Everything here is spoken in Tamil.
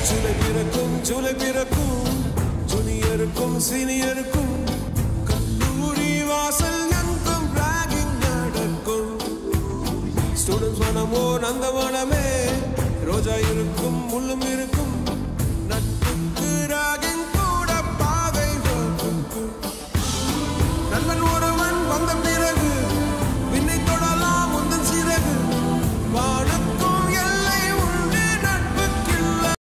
ஜூலை பிறக்கும் ஜூனியருக்கும் சீனியருக்கும் கல்லூரி வாசல் எங்கும் ராகிங் நடக்கும். ஸ்டூடெண்ட்ஸ் மனமோ நந்தவனமே ரோஜா இருக்கும் முள்ளும்